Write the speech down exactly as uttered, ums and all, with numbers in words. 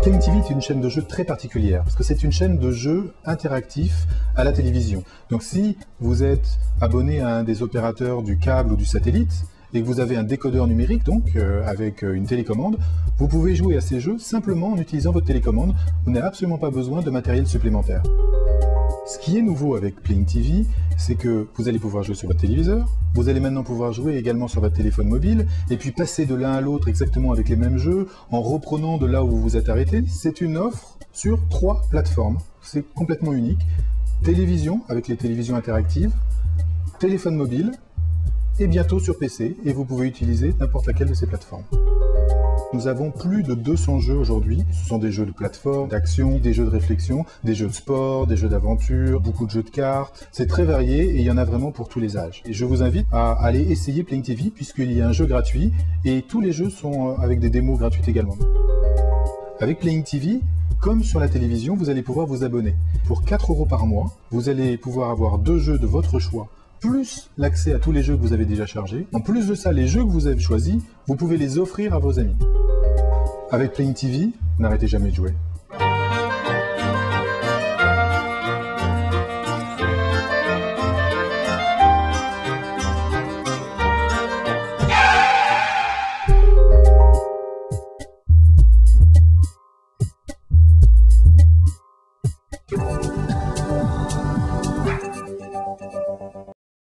Playing T V est une chaîne de jeux très particulière, parce que c'est une chaîne de jeux interactifs à la télévision. Donc si vous êtes abonné à un des opérateurs du câble ou du satellite, et que vous avez un décodeur numérique, donc euh, avec euh, une télécommande, vous pouvez jouer à ces jeux simplement en utilisant votre télécommande. Vous n'avez absolument pas besoin de matériel supplémentaire. Ce qui est nouveau avec Playing T V, c'est que vous allez pouvoir jouer sur votre téléviseur, vous allez maintenant pouvoir jouer également sur votre téléphone mobile, et puis passer de l'un à l'autre exactement avec les mêmes jeux, en reprenant de là où vous vous êtes arrêté. C'est une offre sur trois plateformes. C'est complètement unique. Télévision, avec les télévisions interactives, téléphone mobile, et bientôt sur P C, et vous pouvez utiliser n'importe laquelle de ces plateformes. Nous avons plus de deux cents jeux aujourd'hui. Ce sont des jeux de plateforme, d'action, des jeux de réflexion, des jeux de sport, des jeux d'aventure, beaucoup de jeux de cartes. C'est très varié et il y en a vraiment pour tous les âges. Et je vous invite à aller essayer Playing T V puisqu'il y a un jeu gratuit et tous les jeux sont avec des démos gratuites également. Avec Playing T V, comme sur la télévision, vous allez pouvoir vous abonner. Pour quatre euros par mois, vous allez pouvoir avoir deux jeux de votre choix, plus l'accès à tous les jeux que vous avez déjà chargés. En plus de ça, les jeux que vous avez choisis, vous pouvez les offrir à vos amis. Avec Playing T V, n'arrêtez jamais de jouer.